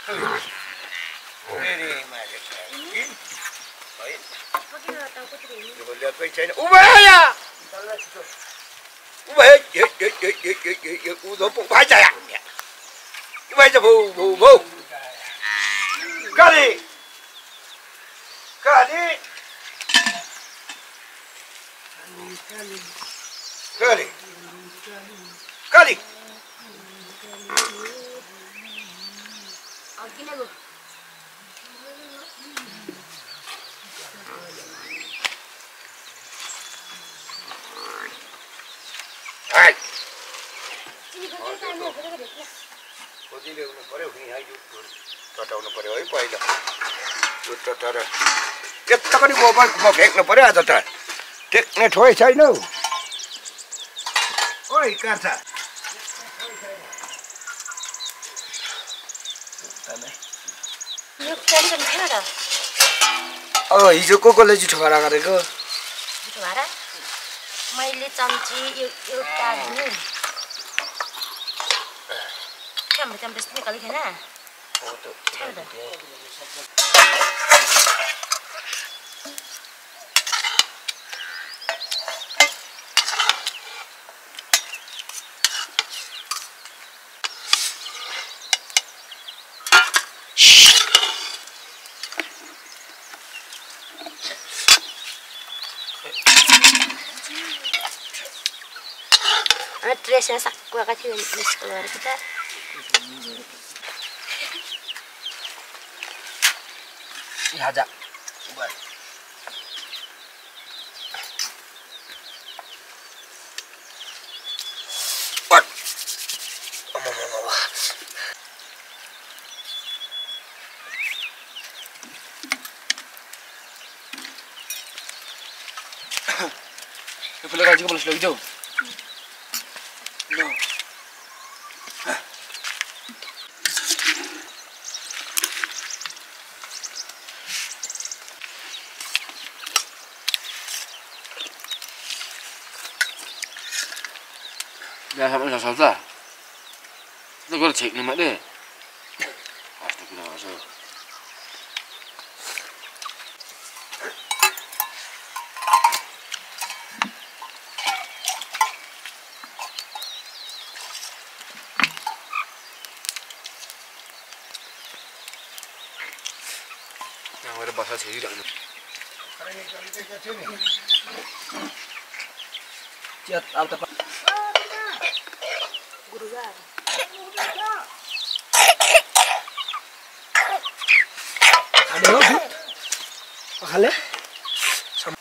फेरि माले किन है यो ल्याकै छैन उभया उभय उधो भाइ जाया उभय जा भौ भौ भौ काली काली काली काली खोजी ल्याउनु पर्यो यहाँ यो टटाउनु पर्यो है पहिला यो टटाएर यता पनि गोबर फ्याँक्नु पर्यो आज त टेक्ने ठोइ छैन हौ ओइ कान्छा हिजो कसले जुठो गरेको मैले चम्ची एउटा दिनु Kamu jam besok kali kena. Dress yang sakwa kasi yung keluar kita. Haja. Buat. Buat. Boleh kaji boleh lagi jauh. No. Ya sampai selesai. Itu gue cek nama deh. Astagfirullahaladzim. Yang ada bahasa sih tidak. Ciat alta pak. Ada apa? Pahalnya? Sama.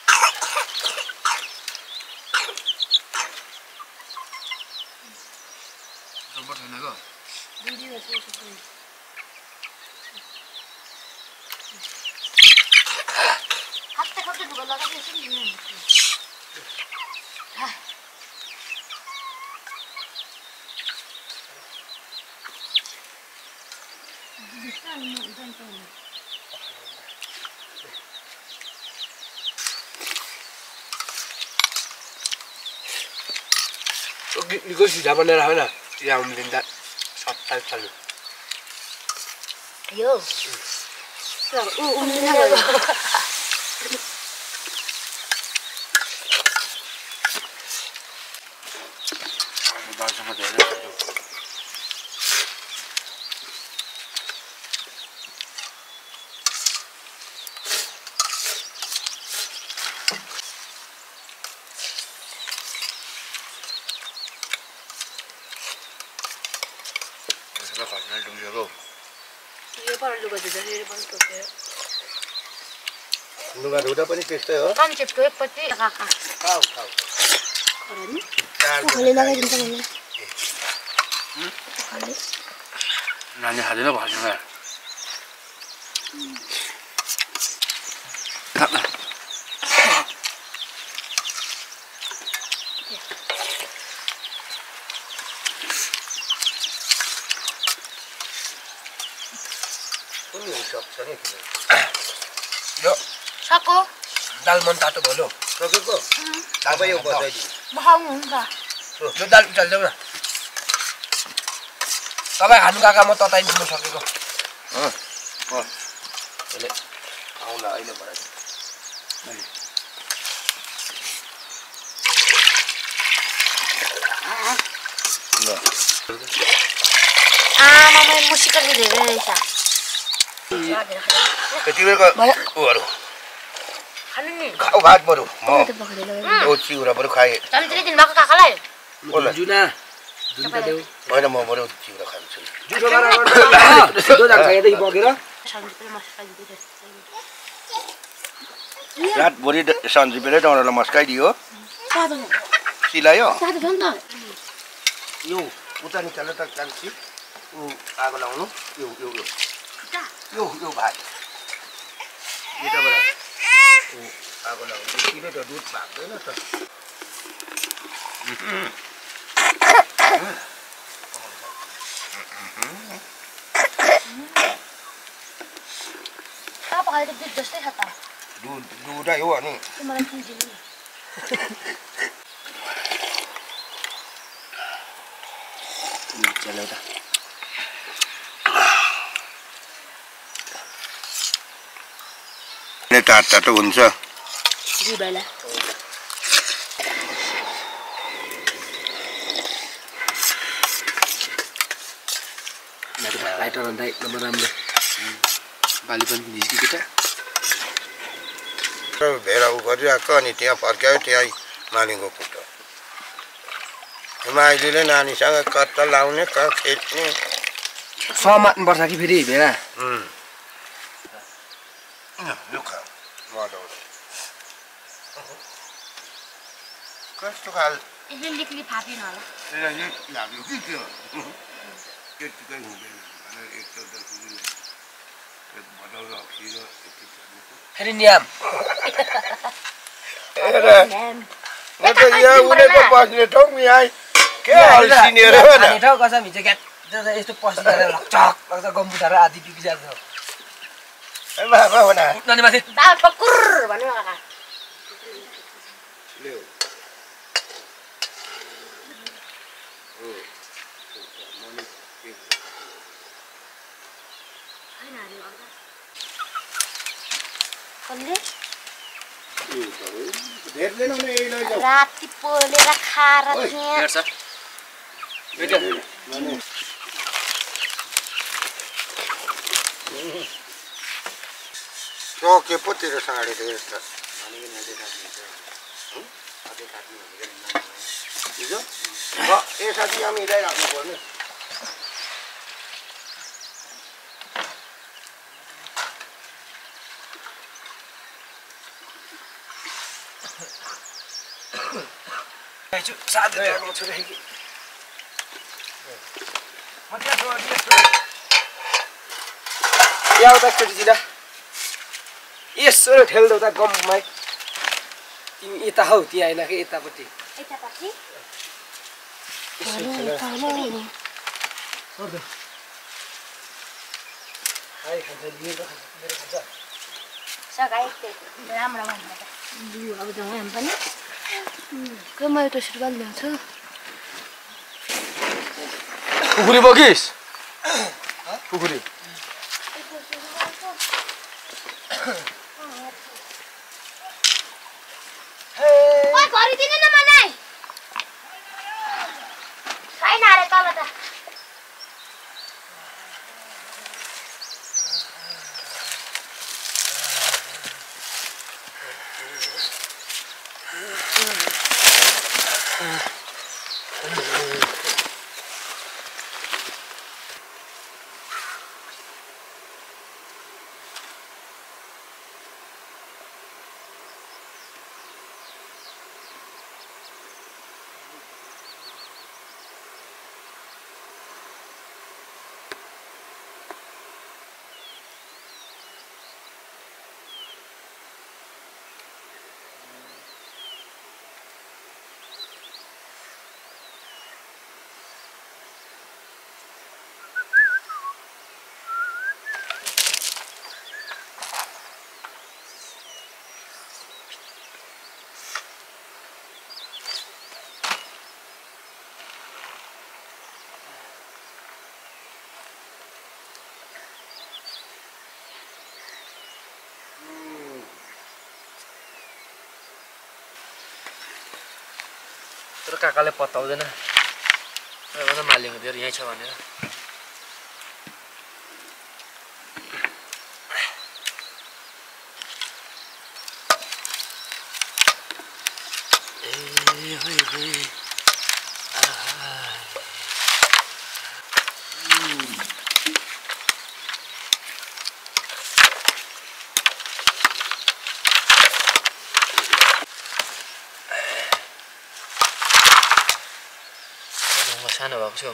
Sobat mana kau? Video saya suka. Hatta juga lagi di sini. 이거 진짜 번내라 하나. 야, 움직인다. 삽살 살로. 요. 움직인다. 마지막에 내려. Pastoral dulu ya kau. Iya paral juga jadi bantu ke. Nunggu ada apa nih pesta ya? Kan cepet peti kakak. Kau. Korani? Kali lagi bintang ini. Kali. Nanya hari apa hasilnya? Kakak. Yo. Sako. Dal montato bolo. Sako ko. Apa yo buat tadi? Mahal enggak? Yo dal dal dal. Kamu anu kakak mau totain semua sako ko. यसले आउँला अहिले भएर आमामा मुसिकल धेरै रहेछ यति बेलको उहरू खानु नि खाऊ भात बरु म त पखरे लगाइ ओ चिउरा बरु खाएँ चम्चरी दिन भएको काकालाई जुना जुन्ता देऊ होइन म बरु चिउरा खान्छु जुठो गरेर सिधो जान्छ यतै बगेर सन्जिपले मसला दिदै रात भरि सन्जिपेरै डौँडालाई मस्काइदियो सातो सिलायो सातो छ नि त यो उता निकाल्नु त कान्छी ऊ आगो लाउनु यो यो यो यो यो भाइ यताबाट ऊ आगो लाउनु किन त दुध भाग्दैन त पकाले त दुध जस्तै छ त दुधै हो अनि मलाई चिन्दिनु चलो त ने तातो तातो हुन्छ दुई बेला लाइटर अन्त एकदम राम्रो बाली पनि निस्कि केटा भेडा उ गरिरहेको अनि त्यहाँ फर्क्यायो त्यहाँ मालिकको खुट्टा माइलीले नानीसँग कता लाउने कहाँ खेच्ने समात्नुपर्छ कि फेरि भेडा कस्तो खाल यसले लिकली फापेन होला लाग्यो कि त्यो त्यतिकै हुँदैन फेरि नियम म त यहाँ उनीको बस्ने ठाउँ यहाँ के हाल्सिनेर खाने ठाउँ कसम हिजो ग्याट यस्तो पसिएर लक्चक लक्चक गम्बुटाएर आधी पिपिसकेको छ बाबा हो न ननी माथि दाल ठक्कुर भन्नु काका राति पोलेर खाएर हेर्छ के पो तेरो साँडे त यसरी यहाँ मिलाइराख्नु पर्ने यसो ठेल्दो त गम्मै तिमी यता हौ ती आएन कि यतापट्टि मैले त सुरुवाल ल्याउँछ पुखुरी बगिस पुखुरी गरिदिनु न मलाई छैन अरे तल त तर काकाले पत्ताउँदैन र मालिक हुँदै यहीँ छ भनेर सानो भएको छु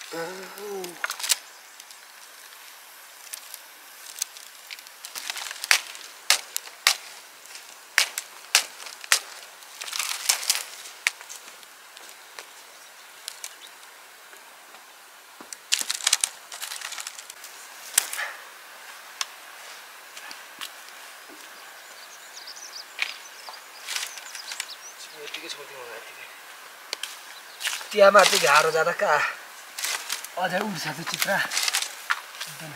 यतिकै छोडिदिउँ होला यतिकै त्यहाँ माथि गाह्रो जाँदा कहाँ अझै उड्छ त्यो चित्र एकदम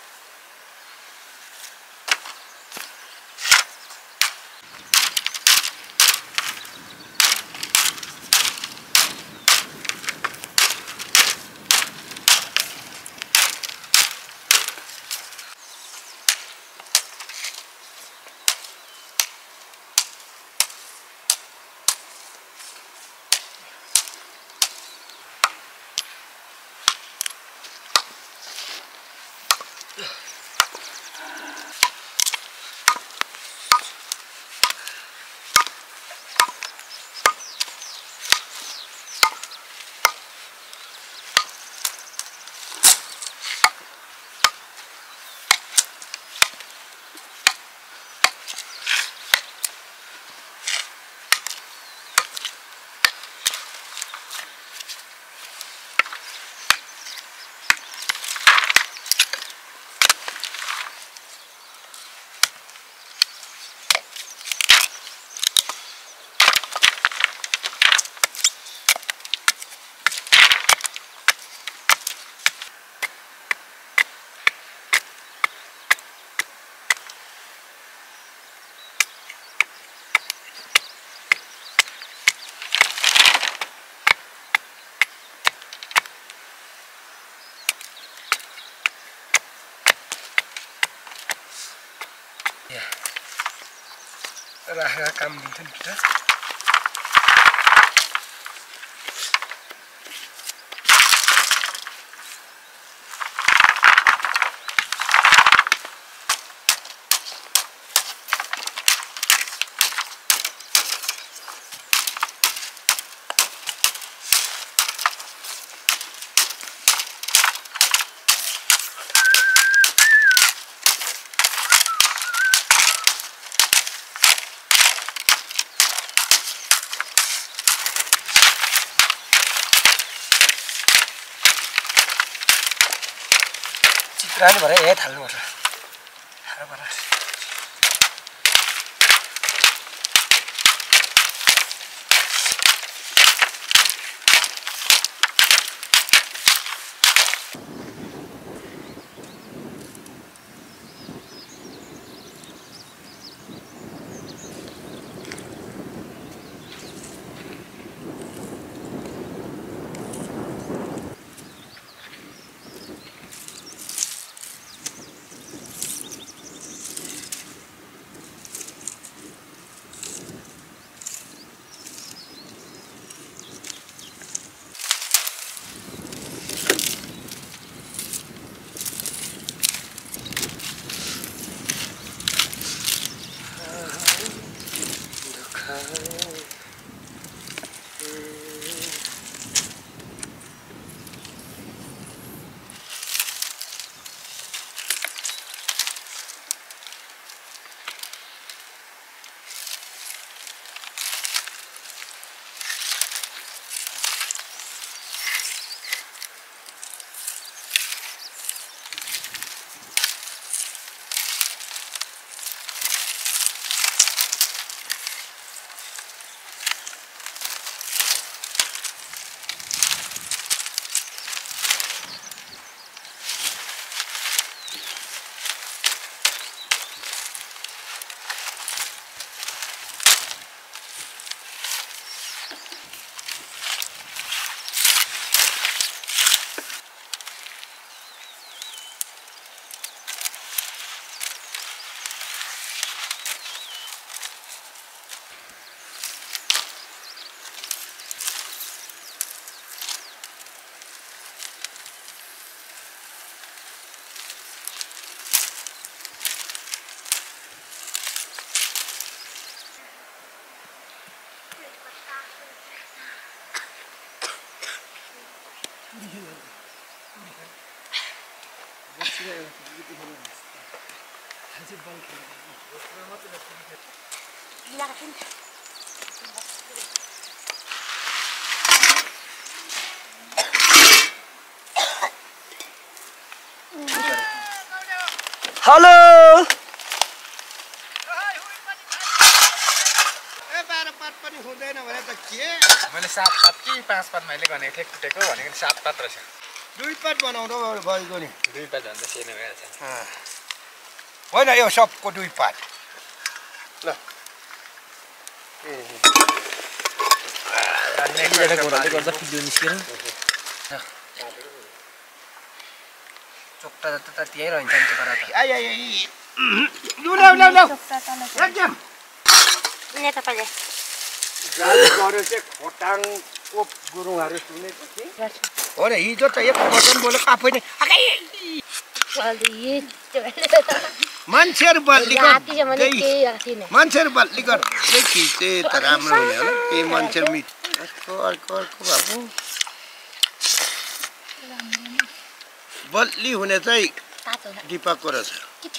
राखेर काम दिन्छ नि भित्र चित्र नि भरे थाल्नुपर्छ साह्रो पर्छ हेलो पनि हुँदैन भने त के मैले 7 पात कि 5 पात मैले भनेको थिएँ कुटेको भनेको 7 पात रहेछ 2 पात बनाउँदा भएको नि 2 पात भन्दा सेनो भइहाल्छ होइन यो सबको 2 पात ल गर्दा भिडियो निस्केन चोक्टा त त्यही रहन्छ नि चोक्टा त आइ आइ आइ लु एकदम यहाँ तपाईले जाने गरे चाहिँ खोटाङको गुरुङहरू सुनेको थिएँ हो र हिजो त एक वचन बोलेको आफै नै मान्छेहरू बल्ली गर्दै खिचे त राम्रो हुने होला केही मान्छे मिट अर्को बाबु बल्ली हुने चाहिँ दिपकको रहेछ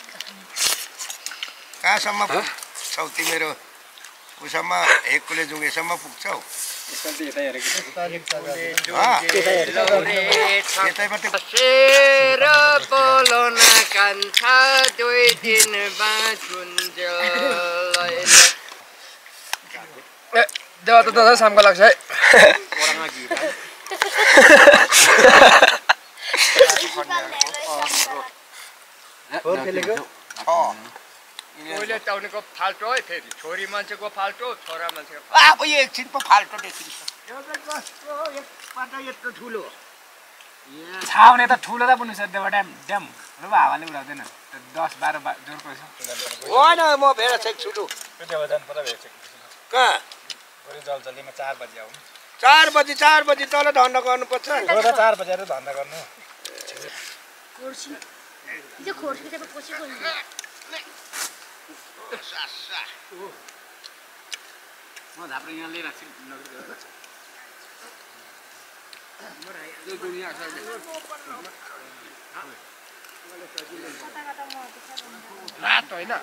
कहाँसम्म पुग्छौ तिमीहरू उसम्म हेकुले जुङ्गेसम्म पुग्छौ देवा त दादा सामको लाग्छ है कोहीले टाउनेको फाल्टो है फेरि छोरी मान्छेको फाल्टो छोरा मान्छेको अब यो एकछिन पो फाल्टो देखिन्छ यत्रो ठुलो छाउने त ठुलो त पनि छ देवा ड्याम र हावाले उडाउँदैन 10-12 जोरको छ होइन म भेडा छेक छुटु देवा जानु पर्दा भेट्छ कहाँ भोलि जलजलीमा 4 बजी आउनु 4 बजी तल धन्दा गर्नुपर्छ 4 बजेर धन्दा गर्नु म धाप्रो यहाँ लिइराख्छु रात होइन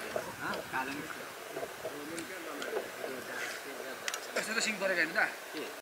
यस्तो त सिङ परेको होइन त